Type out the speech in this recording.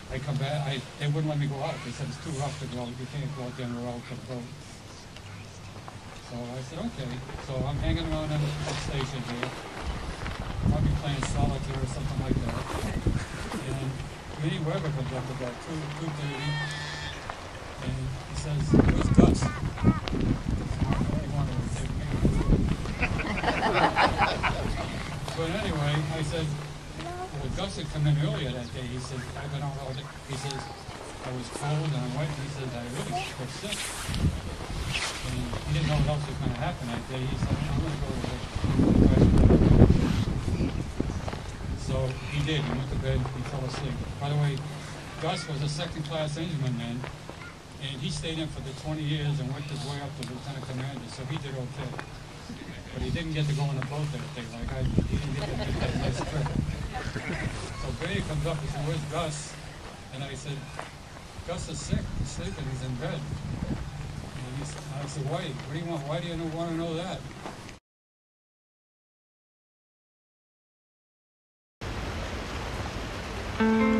I come back, they wouldn't let me go out. They said it's too rough to go out. You can't go out there on the road to the boat. So I said, okay. So I'm hanging around at the station here. Probably playing solitaire or something like that. And Committee Weber comes up about 2:30. And he says, where's Gus? He wanted to take me. But anyway, I said, well, Gus had come in earlier that day. He said, I've been out all day. He says, I was cold and I went. He said, I really got sick. And he didn't know what else was going to happen that day. He said, I'm going to go to bed. So he did. He went to bed. He fell asleep. By the way, Gus was a second-class engineman then, and he stayed in for the 20 years and worked his way up to lieutenant commander, so he did okay. But he didn't get to go on a boat that day like I did. He didn't get to make that nice trip. So Brady comes up and says, where's Gus? And I said, Gus is sick. He's sleeping. He's in bed. And I said, why? What do you want? Why do you want to know that?